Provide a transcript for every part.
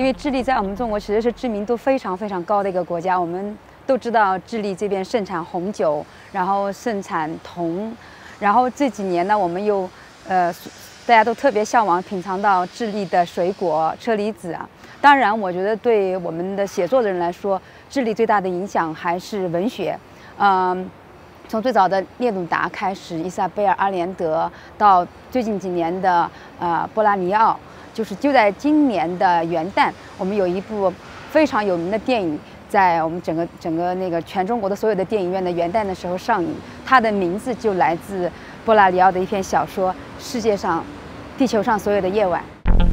因为智利在我们中国其实是知名度非常非常高的一个国家。我们都知道智利这边盛产红酒，然后盛产铜，然后这几年呢，我们又大家都特别向往品尝到智利的水果车厘子啊。当然，我觉得对我们的写作的人来说，智利最大的影响还是文学。从最早的聂鲁达开始，伊莎贝尔·阿连德，到最近几年的波拉尼奥。就在今年的元旦，我们有一部非常有名的电影，在我们整个那个全中国的所有的电影院的元旦的时候上映。它的名字就来自波拉尼奥的一篇小说《世界上、地球上所有的夜晚》。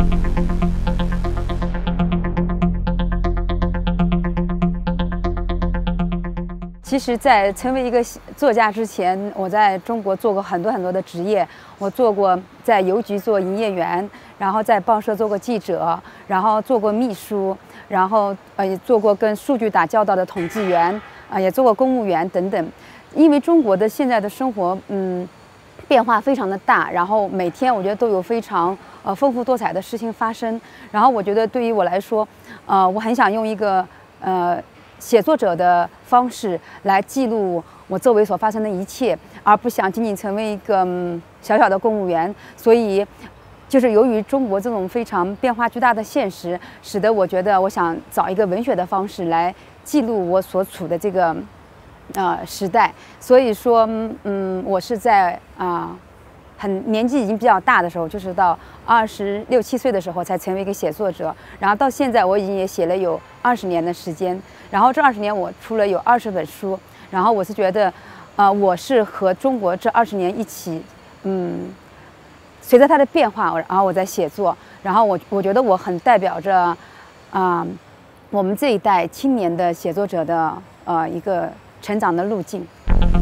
其实，在成为一个作家之前，我在中国做过很多的职业。我做过在邮局做营业员，然后在报社做过记者，然后做过秘书，然后也做过跟数据打交道的统计员，也做过公务员等等。因为中国的现在的生活，变化非常的大，然后每天我觉得都有非常丰富多彩的事情发生。然后我觉得对于我来说，我很想用一个写作者的方式来记录我周围所发生的一切，而不想仅仅成为一个小小的公务员。所以，就是由于中国这种非常变化巨大的现实，使得我觉得我想找一个文学的方式来记录我所处的这个时代。所以说，我是在年纪已经比较大的时候，就是到26、27岁的时候才成为一个写作者。然后到现在，我已经也写了有20年的时间。然后这20年我出了有20本书。然后我是觉得，我是和中国这20年一起，随着它的变化，然后我在写作。然后我觉得我很代表着，我们这一代青年的写作者的一个成长的路径。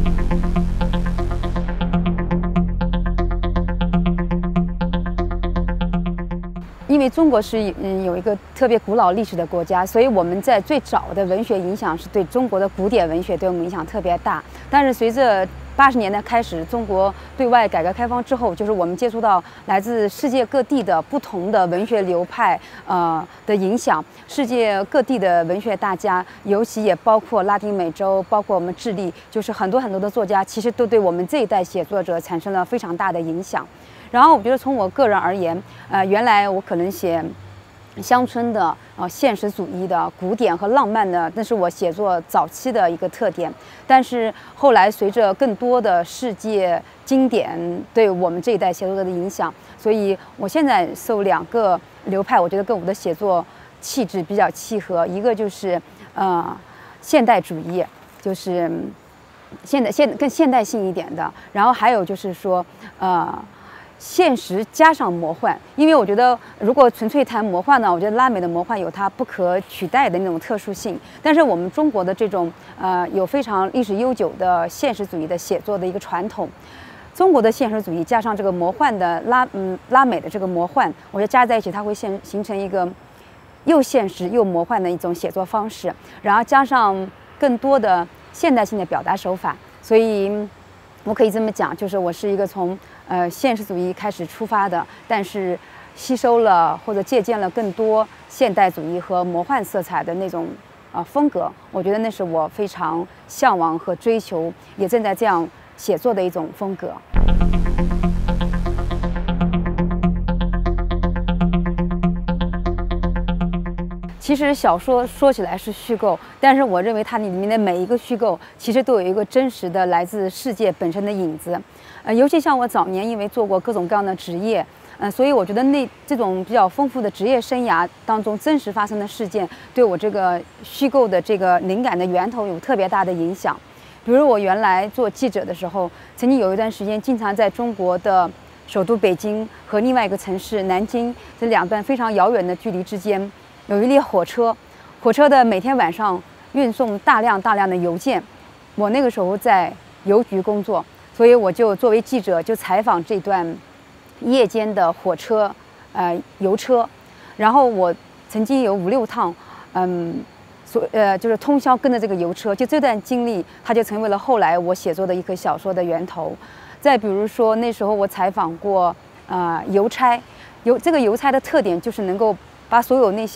因为中国是有一个特别古老历史的国家，所以我们在最早的文学影响是对中国的古典文学对我们影响特别大。但是随着80年代开始，中国对外改革开放之后，就是我们接触到来自世界各地的不同的文学流派的影响，世界各地的文学大家，尤其也包括拉丁美洲，包括我们智利，就是很多的作家，其实都对我们这一代写作者产生了非常大的影响。然后我觉得从我个人而言，原来我可能写乡村的、现实主义的、古典和浪漫的，那是我写作早期的一个特点。但是后来随着更多的世界经典对我们这一代写作者的影响，所以我现在受2个流派，我觉得跟我的写作气质比较契合。一个就是现代主义，就是更现代性一点的。然后还有就是说现实加上魔幻。因为我觉得如果纯粹谈魔幻呢，我觉得拉美的魔幻有它不可取代的那种特殊性，但是我们中国的这种有非常历史悠久的现实主义的写作的一个传统，中国的现实主义加上这个魔幻的拉美的这个魔幻，我觉得加在一起，它会形成一个又现实又魔幻的一种写作方式，然后加上更多的现代性的表达手法。所以我可以这么讲，就是我是一个从现实主义开始出发的，但是吸收了或者借鉴了更多现代主义和魔幻色彩的那种风格。我觉得那是我非常向往和追求，也正在这样写作的一种风格。其实小说说起来是虚构，但是我认为它里面的每一个虚构其实都有一个真实的来自世界本身的影子。尤其像我早年因为做过各种各样的职业，所以我觉得这种比较丰富的职业生涯当中真实发生的事件，对我这个虚构的这个灵感的源头有特别大的影响。比如我原来做记者的时候，曾经有一段时间经常在中国的首都北京和另外一个城市南京这2段非常遥远的距离之间有一列火车，火车的每天晚上运送大量的邮件。我那个时候在邮局工作，所以我就作为记者就采访这段夜间的火车邮车。然后我曾经有5、6趟就是通宵跟着这个邮车，就这段经历它就成为了后来我写作的一个小说的源头。再比如说那时候我采访过邮差，这个邮差的特点就是能够把所有那些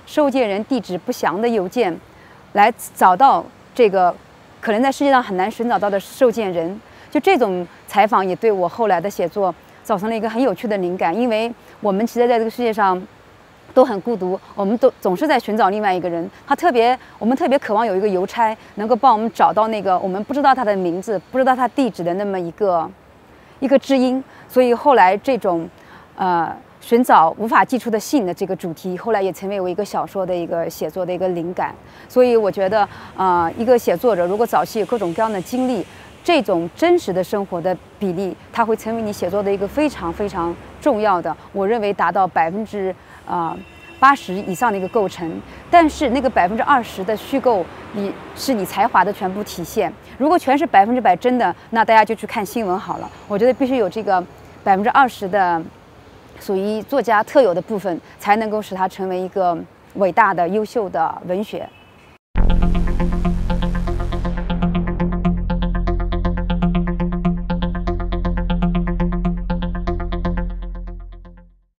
收件人地址不详的邮件，来找到这个可能在世界上很难寻找到的受件人。就这种采访也对我后来的写作造成了一个很有趣的灵感，因为我们其实在这个世界上都很孤独，我们都总是在寻找另外一个人。我们特别渴望有一个邮差能够帮我们找到那个我们不知道他的名字、不知道他地址的那么一个知音。所以后来这种寻找无法寄出的信的这个主题，后来也成为我一个小说的一个写作的一个灵感。所以我觉得一个写作者如果早期有各种各样的经历，这种真实的生活的比例，它会成为你写作的一个非常非常重要的，我认为达到80%以上的一个构成。但是那个20%的虚构，是你才华的全部体现。如果全是100%真的，那大家就去看新闻好了。我觉得必须有这个20%的属于作家特有的部分，才能够使它成为一个伟大的、优秀的文学。